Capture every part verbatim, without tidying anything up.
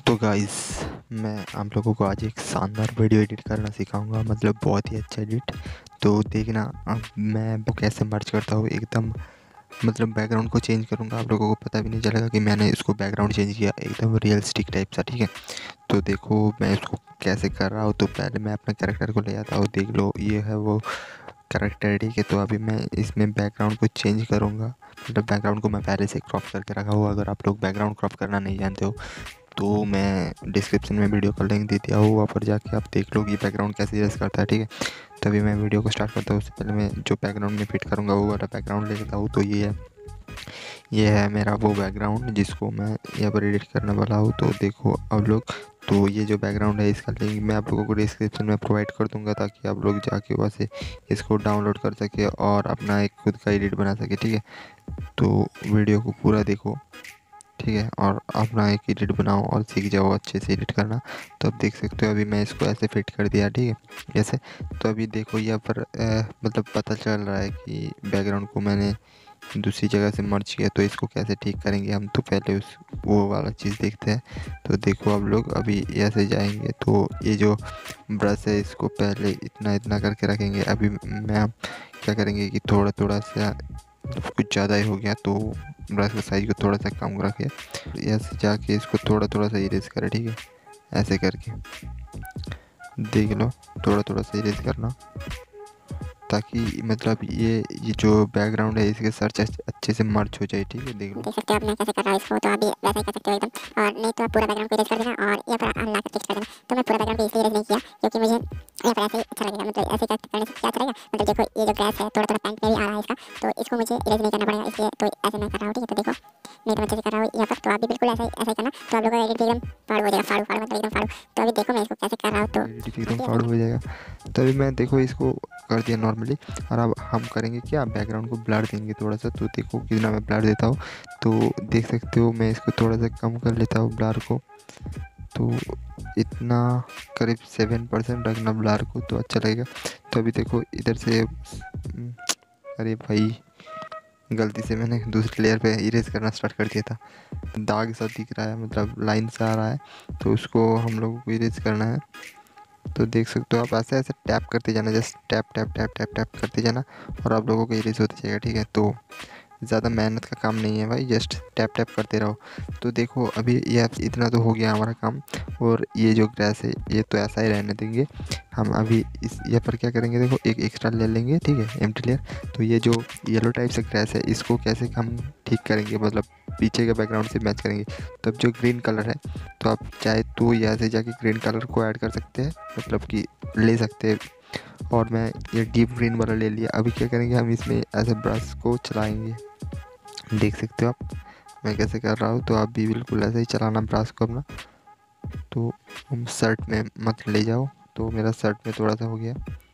तो गाइस, मैं आप लोगों को आज एक शानदार वीडियो एडिट करना सिखाऊंगा, मतलब बहुत ही अच्छा एडिट। तो देखना अब मैं वो कैसे मर्ज करता हूँ एकदम, मतलब बैकग्राउंड को चेंज करूँगा। आप लोगों को पता भी नहीं चलेगा कि मैंने इसको बैकग्राउंड चेंज किया, एकदम रियलिस्टिक टाइप सा। ठीक है, तो देखो मैं इसको कैसे कर रहा हूँ। तो पहले मैं अपने कैरेक्टर को ले आता हूँ, देख लो ये है वो कैरेक्टर। ठीक है, तो अभी मैं इसमें बैकग्राउंड को चेंज करूँगा, मतलब बैकग्राउंड को मैं पहले से क्रॉप करके रखा हूँ। अगर आप लोग बैकग्राउंड क्रॉप करना नहीं जानते हो तो मैं डिस्क्रिप्शन में वीडियो का लिंक दे दिया हूँ, वहाँ पर जाके आप देख लो कि बैकग्राउंड कैसे यूज़ करता है। ठीक है, तभी मैं वीडियो को स्टार्ट करता हूँ। उससे पहले मैं जो बैकग्राउंड में फिट करूँगा वो वाला बैकग्राउंड ले लेता हूँ। तो ये है ये है मेरा वो बैकग्राउंड जिसको मैं यहाँ पर एडिट करने वाला हूँ। तो देखो आप लोग, तो ये जो बैकग्राउंड है इसका लिंक मैं आप लोगों को डिस्क्रिप्शन में प्रोवाइड कर दूंगा, ताकि आप लोग जाके वहाँ से इसको डाउनलोड कर सके और अपना एक खुद का एडिट बना सके। ठीक है, तो वीडियो को पूरा देखो, ठीक है, और अपना एक एडिट बनाओ और सीख जाओ अच्छे से एडिट करना। तो अब देख सकते हो अभी मैं इसको ऐसे फिट कर दिया। ठीक है, ऐसे। तो अभी देखो यहाँ पर अ, मतलब पता चल रहा है कि बैकग्राउंड को मैंने दूसरी जगह से मर्ज किया। तो इसको कैसे ठीक करेंगे हम, तो पहले उस वो वाला चीज़ देखते हैं। तो देखो आप लोग अभी ऐसे जाएंगे, तो ये जो ब्रश है इसको पहले इतना इतना करके रखेंगे। अभी मैं क्या करेंगे कि थोड़ा थोड़ा सा कुछ ज़्यादा ही हो गया, तो ब्रश का साइज को थोड़ा सा कम रखे, ऐसे जाके इसको थोड़ा थोड़ा सा इरेज करें। ठीक है, ऐसे करके देख लो, थोड़ा थोड़ा सा इरेज करना, ताकि मतलब ये ये जो बैकग्राउंड है इसके साथ अच्छे से मर्ज हो जाए। ठीक है, देख लो, देख सकते हो अब मैं कैसे कर रहा हूँ इसको। तो अभी वैसा ही कर सकते हो एकदम, और नहीं तो आप पूरा बैकग्राउंड को इरेज कर देना और यहाँ पर अनलॉक कर टेक्स्ट कर देना। तो मैं पूरा बैकग्राउंड को इसलिए इरेज नहीं किया क्योंकि मुझे यहाँ पर ऐसे ही अच्छा लगेगा, मतलब ऐसे करने से क्या अच्छा लगेगा। मतलब देखो ये जो ग्रास है थोड़ा थोड़ा पैंट में भी आ रहा है इसका, तो इसको मुझे इरेज नहीं करना पड़ेगा, इसलिए तो ऐसे मैं कर रहा हूँ। ठीक है, तो देखो मैं एकदम अच्छे से कर रहा हूँ यहाँ पर। तो आप भी बिल्कुल ऐसा ही ऐसा ही करना, तो आप लोगों का एडिट एकदम फाड़ू हो जाएगा, फाड़ू फाड़ू मतलब एकदम फाड़ू। तो अभी देखो मैं इसको कैसे कर रहा हूँ। तो एडिट एकदम फाड़ हो जाएगा। तो अभी मैं देखो इसको कर दिया नॉर्मली, और अब हम करेंगे क्या, बैकग्राउंड को ब्लर देंगे थोड़ा सा। तो देखो कितना मैं ब्लर देता हूँ, तो देख सकते हो मैं इसको थोड़ा सा कम कर लेता हूँ ब्लर को। तो इतना करीब सेवन परसेंट रखना ब्लर को, तो अच्छा लगेगा। तो अभी देखो इधर से, अरे भाई गलती से मैंने दूसरे लेयर पे इरेज करना स्टार्ट कर दिया था, दाग सा दिख रहा है, मतलब लाइन सा आ रहा है, तो उसको हम लोगों को इरेज करना है। तो देख सकते हो आप ऐसे ऐसे टैप करते जाना, just tap tap tap tap tap करते जाना, और आप लोगों को इरेज होता जाएगा। ठीक है, तो ज़्यादा मेहनत का काम नहीं है भाई, जस्ट टैप टैप करते रहो। तो देखो अभी ये इतना तो हो गया हमारा काम। और ये जो ग्रास है ये तो ऐसा ही रहने देंगे हम। अभी इस यहाँ पर क्या करेंगे, देखो एक एक्स्ट्रा ले लेंगे, ठीक है, एम्प्टी लेयर। तो ये जो येलो टाइप से ग्रास है इसको कैसे हम ठीक करेंगे, मतलब पीछे के बैकग्राउंड से मैच करेंगे। तो अब जो ग्रीन कलर है, तो आप चाहे तो यहाँ से जाके ग्रीन कलर को ऐड कर सकते हैं, मतलब कि ले सकते हैं। और मैं ये डीप ग्रीन वाला ले लिया। अभी क्या करेंगे, हम इसमें ऐसे ब्रश को चलाएंगे, देख सकते हो आप मैं कैसे कर रहा हूँ। तो आप भी बिल्कुल ऐसे ही चलाना ब्रश को अपना। तो हम शर्ट में मत ले जाओ, तो मेरा शर्ट में थोड़ा सा हो गया,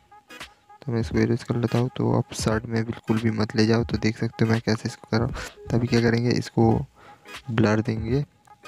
तो मैं इसको इरेज कर लेता हूँ। तो आप शर्ट में बिल्कुल भी मत ले जाओ। तो देख सकते हो मैं कैसे इसको कर रहा हूँ। तभी क्या करेंगे, इसको ब्लर देंगे,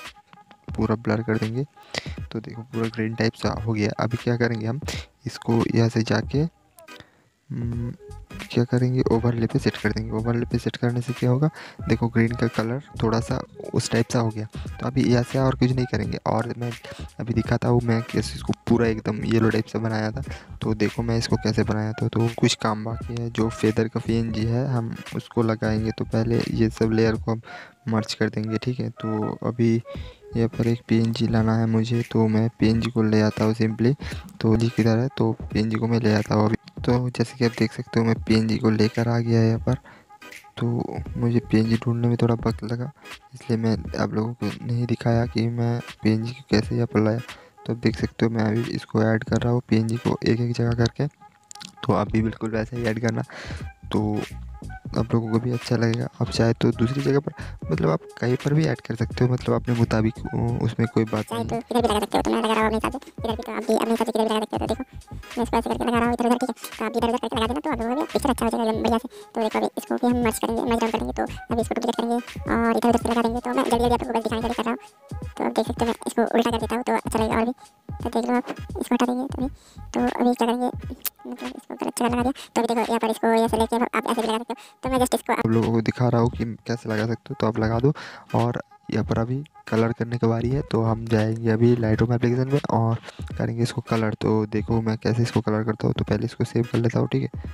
पूरा ब्लर कर देंगे। तो देखो पूरा ग्रीन टाइप सा हो गया। अभी क्या करेंगे, हम इसको यहाँ से जाके हम्म, क्या करेंगे, ओवरले पे सेट कर देंगे। ओवरले पे सेट करने से क्या होगा, देखो ग्रीन का कलर थोड़ा सा उस टाइप सा हो गया। तो अभी ऐसे और कुछ नहीं करेंगे। और मैं अभी दिखाता हूँ मैं कैसे इसको पूरा एकदम येलो टाइप से बनाया था। तो देखो मैं इसको कैसे बनाया था। तो कुछ काम बाकी है, जो फेदर का पीएनजी है हम उसको लगाएंगे। तो पहले ये सब लेयर को हम मर्ज कर देंगे। ठीक है, तो अभी यहाँ पर एक पीएनजी लाना है मुझे, तो मैं पीएनजी को ले आता हूँ सिंपली। तो जी किधर है, तो पीएनजी को मैं ले आता हूँ अभी। तो जैसे कि आप देख सकते हो मैं पीएनजी को लेकर आ गया है यहाँ पर। तो मुझे पीएनजी ढूंढने में थोड़ा वक्त लगा, इसलिए मैं आप लोगों को नहीं दिखाया कि मैं पीएनजी को कैसे यहाँ पर लाया। तो आप देख सकते हो मैं अभी इसको ऐड कर रहा हूँ पीएनजी को एक एक जगह करके। तो आप भी बिल्कुल वैसे ही ऐड करना, तो आप लोगों को भी अच्छा लगेगा। आप चाहे तो दूसरी जगह पर, मतलब आप कहीं पर भी ऐड कर सकते हो, मतलब अपने मुताबिक, उसमें कोई बात चाहे नहीं तो है। इधर भी लगा सकते हो। तो मैं लगा रहा हूँ अपने हिसाब से इधर भी, तो आप भी अपने हिसाब से किधर भी लगा सकते हो। तो देखो मैं इसको ऐसे करके लगा रहा हूँ इधर उधर। ठीक है, तो आप भी इधर उधर करके लगा देना, तो आप लोगों को भी पिक्चर अच्छा हो जाएगा एकदम बढ़िया से। तो देखो अभी इसको भी हम मर्ज करेंगे, मर्ज डाउन करेंगे। तो अभी इसको डुप्लीकेट करेंगे और इधर उधर से लगा देंगे। तो मैं जल्दी जल्दी आपको बस दिखाने के लिए कर रहा हूँ। तो आप देख सकते हो मैं इसको उल्टा कर देता हूँ, तो अच्छा लगेगा और भी। तो देख लो आप, इसको हटा देंगे तभी। तो अभी क्या करेंगे, मतलब इसको गलत जगह लगा दिया। तो अभी देखो यहाँ पर इसको ऐसे लेके आप ऐसे भी लगा सकते हो। तो मैं जस्ट इसको आप लोगों को दिखा रहा हूँ कि कैसे लगा सकते हो, तो आप लगा दो। और यहाँ पर अभी कलर करने की बारी है, तो हम जाएंगे अभी लाइट रूम एप्लीकेशन में और करेंगे इसको कलर। तो देखो मैं कैसे इसको कलर करता हूँ, तो पहले इसको सेव कर लेता हूँ, ठीक है।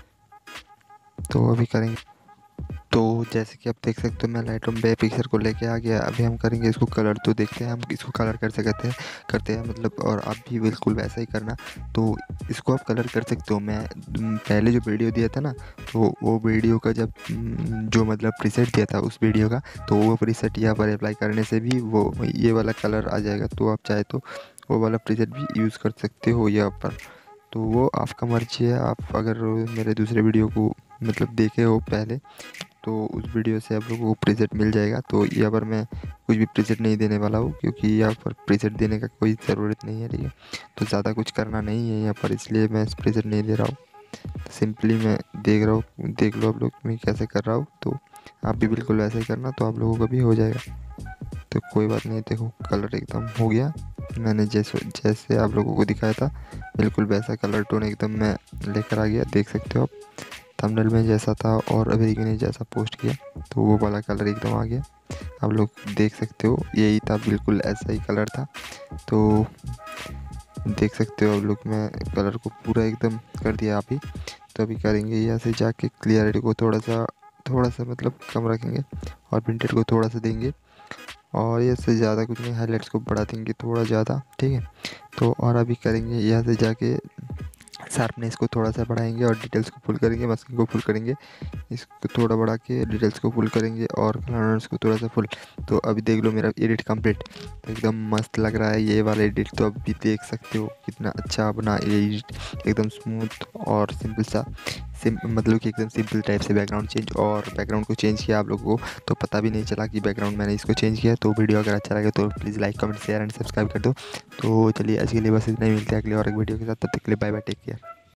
तो अभी करेंगे, तो जैसे कि आप देख सकते हो मैं लाइट रूम पे पिक्चर को लेके आ गया। अभी हम करेंगे इसको कलर, तो देखते हैं हम इसको कलर कर सकते हैं करते हैं मतलब, और आप भी बिल्कुल वैसा ही करना। तो इसको आप कलर कर सकते हो। मैं उम, पहले जो वीडियो दिया था ना, तो वो वीडियो का जब उम, जो मतलब प्रीसेट दिया था उस वीडियो का, तो वो प्रीसेट यहाँ पर अप्लाई करने से भी वो ये वाला कलर आ जाएगा। तो आप चाहे तो वो वाला प्रीसेट भी यूज़ कर सकते हो यहाँ पर। तो वो आपका मर्जी है। आप अगर मेरे दूसरे वीडियो को मतलब देखे हो पहले, तो उस वीडियो से आप लोगों को प्रीसेट मिल जाएगा। तो यहाँ पर मैं कुछ भी प्रीसेट नहीं देने वाला हूँ, क्योंकि यहाँ पर प्रीसेट देने का कोई ज़रूरत नहीं है, ठीक है। तो ज़्यादा कुछ करना नहीं है यहाँ पर, इसलिए मैं प्रीसेट नहीं दे रहा हूँ। सिंपली मैं देख रहा हूँ, देख लो आप लोग मैं कैसे कर रहा हूँ, तो आप भी बिल्कुल वैसे ही करना, तो आप लोगों का भी हो जाएगा। तो कोई बात नहीं, देखो कलर एकदम हो गया। मैंने जैसे जैसे आप लोगों को दिखाया था बिल्कुल वैसा कलर टोन एकदम मैं लेकर आ गया, देख सकते हो आप। थंबनेल में जैसा था और अभी ने जैसा पोस्ट किया, तो वो वाला कलर एकदम आ गया, आप लोग देख सकते हो। यही था, बिल्कुल ऐसा ही कलर था। तो देख सकते हो आप लोग, मैं कलर को पूरा एकदम कर दिया अभी। तो अभी करेंगे यहाँ से जाके क्लियरिटी को थोड़ा सा थोड़ा सा मतलब कम रखेंगे और प्रिंटेड को थोड़ा सा देंगे, और इससे ज़्यादा कुछ नहीं, हाईलाइट्स को बढ़ा देंगे थोड़ा ज़्यादा, ठीक है। तो और अभी करेंगे यहाँ से जाके शार्पनेस को थोड़ा सा बढ़ाएंगे और डिटेल्स को फुल करेंगे, मास्किंग को फुल करेंगे, इसको थोड़ा बढ़ा के डिटेल्स को फुल करेंगे और कलर्स को थोड़ा सा फुल। तो अभी देख लो मेरा एडिट कंप्लीट, तो एकदम मस्त लग रहा है ये वाला एडिट। तो अभी देख सकते हो कितना अच्छा बना एडिट, एकदम स्मूथ और सिंपल सा, सिम मतलब कि एकदम सिंपल टाइप से बैकग्राउंड चेंज, और बैकग्राउंड को चेंज किया आप लोगों को तो पता भी नहीं चला कि बैकग्राउंड मैंने इसको चेंज किया। तो वीडियो अगर अच्छा लगे तो please like comment share and subscribe कर दो। तो चलिए आज के लिए बस इतना ही, मिलते हैं अगले और एक वीडियो के साथ, तब तक के लिए बाय बाय, टेक केयर।